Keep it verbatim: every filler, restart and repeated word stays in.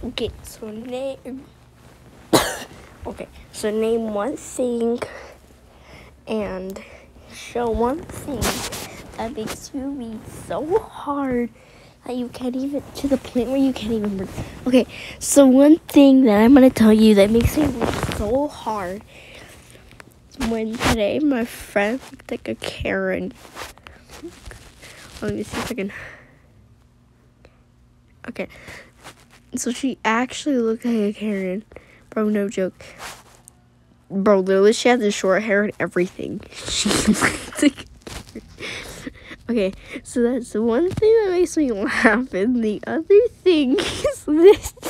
Okay, so name. Okay, so name one thing and show one thing that makes you read so hard that you can't even, to the point where you can't even read. Okay, so one thing that I'm gonna tell you that makes me read so hard is when today my friend looked like a Karen. Let me see if I can. Okay. So she actually looked like a Karen. Bro, no joke. Bro, literally, she had the short hair and everything. She looked like a Karen. Okay, so that's the one thing that makes me laugh. And the other thing is this.